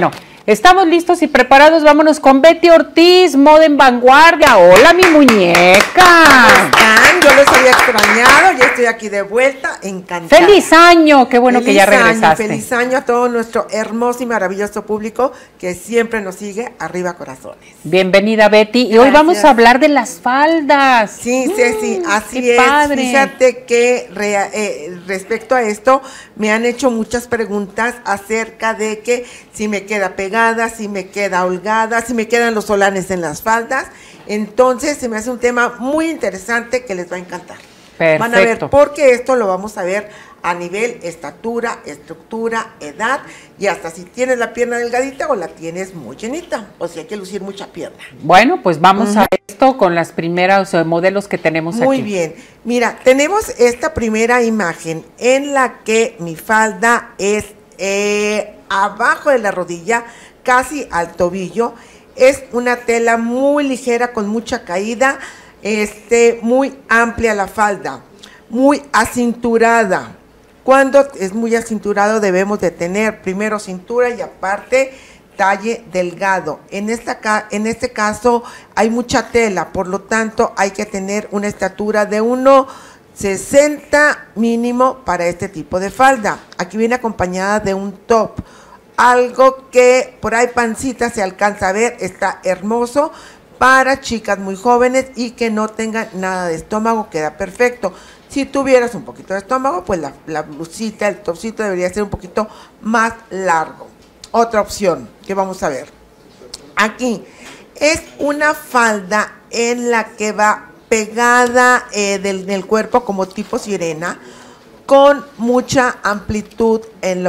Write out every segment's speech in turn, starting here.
Bueno, estamos listos y preparados. Vámonos con Betty Ortiz, Moda en Vanguardia. Hola, mi muñeca. ¿Cómo están? Yo los había extrañado, ya estoy aquí de vuelta, encantada. ¡Feliz año! Qué bueno que ya regresaste. Feliz año a todo nuestro hermoso y maravilloso público que siempre nos sigue. Arriba corazones. Bienvenida, Betty. Y hoy vamos a hablar de las faldas. Sí, Ceci, así qué es. Padre. Fíjate que respecto a esto, me han hecho muchas preguntas acerca de que si me queda pegada, si me queda holgada, si me quedan los solanes en las faldas. Entonces se me hace un tema muy interesante que les va a encantar. Perfecto. Van a ver, porque esto lo vamos a ver a nivel estatura, estructura, edad y hasta si tienes la pierna delgadita o la tienes muy llenita, o si hay que lucir mucha pierna. Bueno, pues vamos a esto con las primeras modelos que tenemos aquí. Muy bien. Mira, tenemos esta primera imagen en la que mi falda es abajo de la rodilla, casi al tobillo. Es una tela muy ligera con mucha caída, muy amplia la falda, muy acinturada. Cuando es muy acinturado debemos de tener primero cintura y aparte talle delgado. En este caso hay mucha tela, por lo tanto hay que tener una estatura de 1,60 mínimo para este tipo de falda. Aquí viene acompañada de un top. Algo que por ahí pancita se alcanza a ver, está hermoso para chicas muy jóvenes y que no tengan nada de estómago, queda perfecto. Si tuvieras un poquito de estómago, pues la blusita, el topcito debería ser un poquito más largo. Otra opción que vamos a ver. Aquí es una falda en la que va pegada del cuerpo como tipo sirena, con mucha amplitud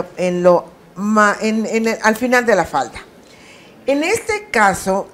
al final de la falda. En este caso,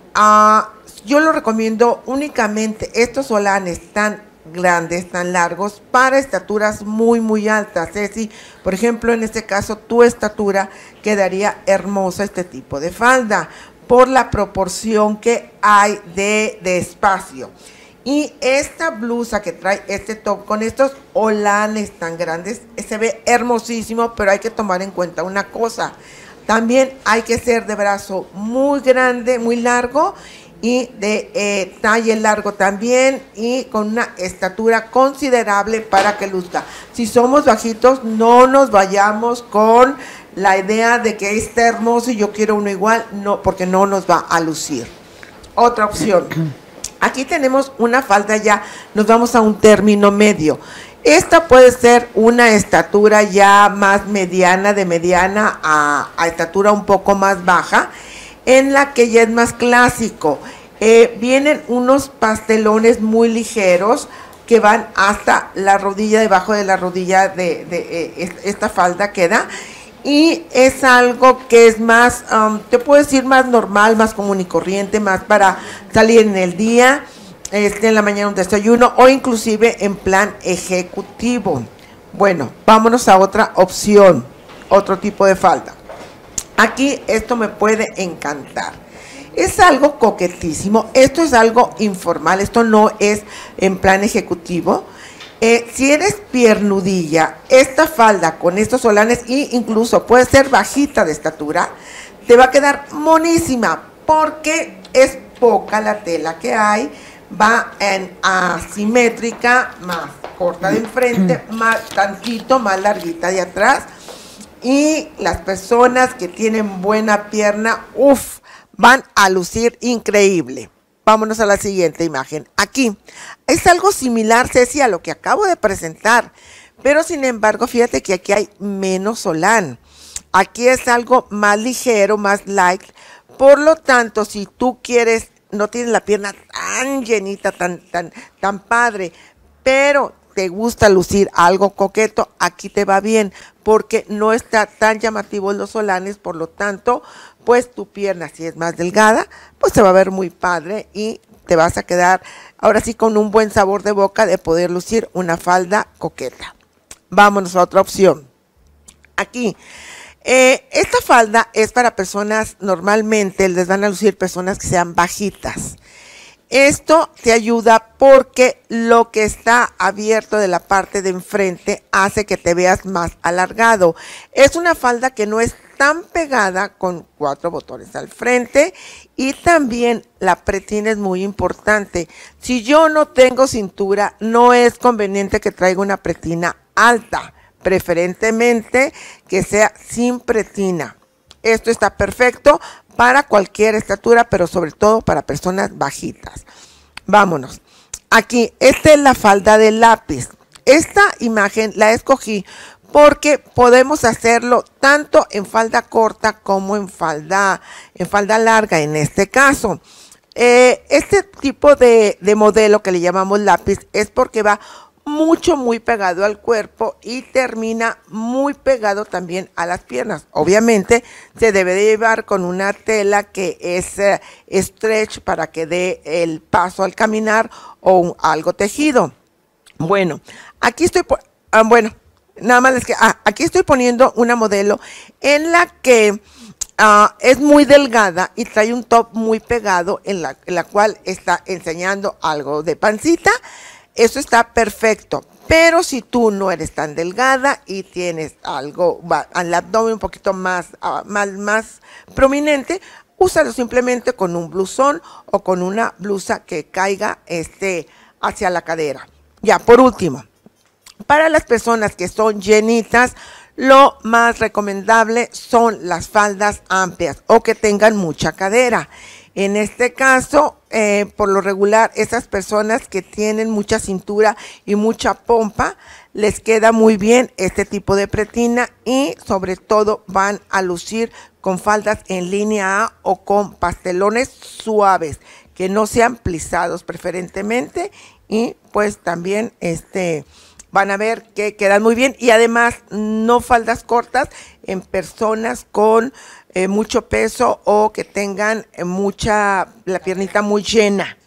yo lo recomiendo únicamente estos solanes tan grandes, tan largos, para estaturas muy, muy altas. Ceci, por ejemplo, en este caso, tu estatura quedaría hermosa este tipo de falda, por la proporción que hay de espacio. Y esta blusa que trae este top con estos holanes tan grandes, se ve hermosísimo, pero hay que tomar en cuenta una cosa. También hay que ser de brazo muy grande, muy largo, y de talle largo también, y con una estatura considerable para que luzca. Si somos bajitos, no nos vayamos con la idea de que está hermoso y yo quiero uno igual, no, porque no nos va a lucir. Otra opción. Aquí tenemos una falda, ya nos vamos a un término medio. Esta puede ser una estatura ya más mediana, de mediana a estatura un poco más baja, en la que ya es más clásico. Vienen unos pastelones muy ligeros que van hasta la rodilla, debajo de la rodilla de esta falda queda. Y es algo que es más, te puedo decir, más normal, más común y corriente, más para salir en el día, en la mañana un desayuno o inclusive en plan ejecutivo. Bueno, vámonos a otra opción, otro tipo de falda. Aquí esto me puede encantar. Es algo coquetísimo, esto es algo informal, esto no es en plan ejecutivo. Si eres piernudilla, esta falda con estos solanes, e incluso puede ser bajita de estatura, te va a quedar monísima porque es poca la tela que hay, va en asimétrica, más corta de enfrente, más tantito más larguita de atrás, y las personas que tienen buena pierna, van a lucir increíble. Vámonos a la siguiente imagen. Aquí es algo similar, Ceci, a lo que acabo de presentar, pero sin embargo, fíjate que aquí hay menos solán. Aquí es algo más ligero, más light. Por lo tanto, si tú quieres, no tienes la pierna tan llenita, tan padre, pero te gusta lucir algo coqueto, aquí te va bien, porque no está tan llamativo los solanes, por lo tanto, pues tu pierna, si es más delgada, pues se va a ver muy padre y te vas a quedar ahora sí con un buen sabor de boca de poder lucir una falda coqueta. Vámonos a otra opción. Aquí, esta falda es para personas, normalmente les van a lucir personas que sean bajitas. Esto te ayuda porque lo que está abierto de la parte de enfrente hace que te veas más alargado. Es una falda que no es tan pegada con 4 botones al frente. Y también la pretina es muy importante. Si yo no tengo cintura, no es conveniente que traiga una pretina alta, preferentemente que sea sin pretina. Esto está perfecto para cualquier estatura, pero sobre todo para personas bajitas. Vámonos. Aquí, esta es la falda de lápiz. Esta imagen la escogí porque podemos hacerlo tanto en falda corta como en falda larga en este caso. Este tipo de modelo que le llamamos lápiz es porque va muy pegado al cuerpo y termina muy pegado también a las piernas. Obviamente se debe de llevar con una tela que es stretch para que dé el paso al caminar o algo tejido. Bueno, aquí estoy, nada más aquí estoy poniendo una modelo en la que es muy delgada y trae un top muy pegado en la cual está enseñando algo de pancita. Eso está perfecto, pero si tú no eres tan delgada y tienes algo al abdomen un poquito más prominente, úsalo simplemente con un blusón o con una blusa que caiga hacia la cadera. Ya, por último, para las personas que son llenitas, lo más recomendable son las faldas amplias o que tengan mucha cadera. En este caso, por lo regular, esas personas que tienen mucha cintura y mucha pompa, les queda muy bien este tipo de pretina y sobre todo van a lucir con faldas en línea A o con pastelones suaves, que no sean plisados preferentemente, y pues también van a ver que quedan muy bien, y además no faldas cortas en personas con mucho peso o que tengan la piernita muy llena.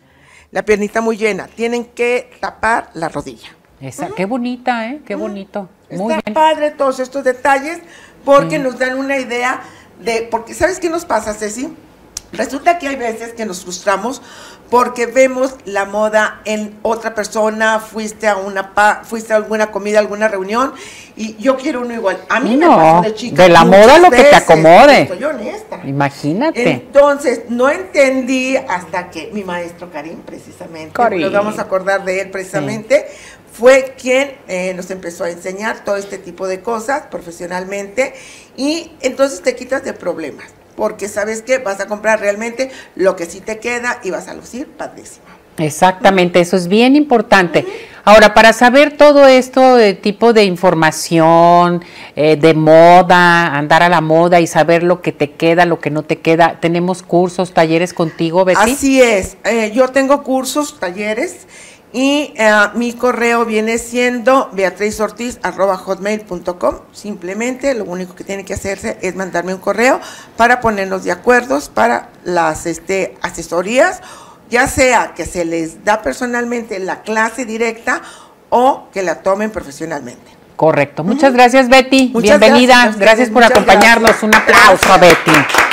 Tienen que tapar la rodilla. Qué bonita, qué bonito. Muy Está bien. padre todos estos detalles porque nos dan una idea porque ¿sabes qué nos pasa, Ceci? Resulta que hay veces que nos frustramos porque vemos la moda en otra persona, fuiste a alguna comida, alguna reunión, y yo quiero uno igual. A mí me pasó de chica. De la moda lo que te acomode. Estoy honesta. Imagínate. Entonces, no entendí hasta que mi maestro Karim, precisamente, nos vamos a acordar de él precisamente, fue quien nos empezó a enseñar todo este tipo de cosas profesionalmente, y entonces te quitas de problemas. Porque sabes que vas a comprar realmente lo que sí te queda y vas a lucir padrísimo. Exactamente, eso es bien importante. Ahora, para saber todo esto de tipo de información, de moda, andar a la moda y saber lo que te queda, lo que no te queda, ¿tenemos cursos, talleres contigo, Betty? Así es, yo tengo cursos, talleres, y mi correo viene siendo beatrizortiz@hotmail.com. Simplemente lo único que tiene que hacerse es mandarme un correo para ponernos de acuerdo para las asesorías, ya sea que se les da personalmente la clase directa o que la tomen profesionalmente. Correcto. Muchas gracias, Betty. Muchas bienvenida. Gracias por acompañarnos. Gracias. Un aplauso a Betty.